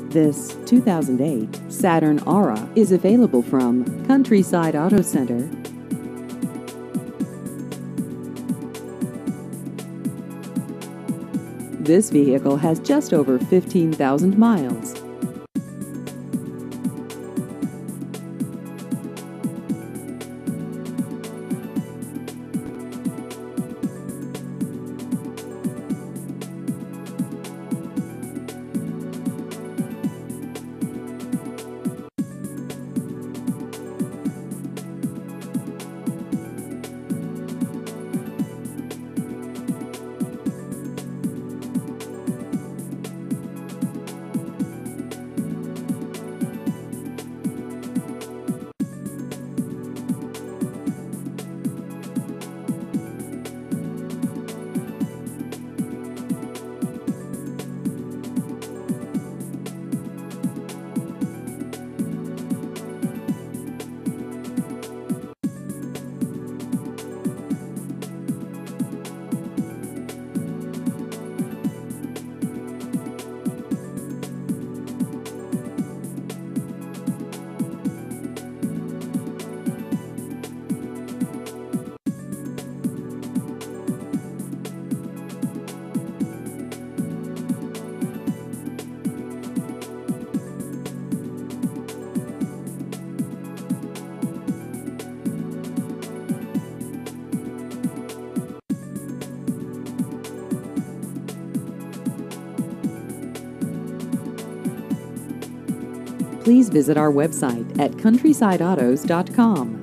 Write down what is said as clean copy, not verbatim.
This 2008 Saturn Aura is available from Countryside Auto Center. This vehicle has just over 15,000 miles. Please visit our website at countrysideautos.com.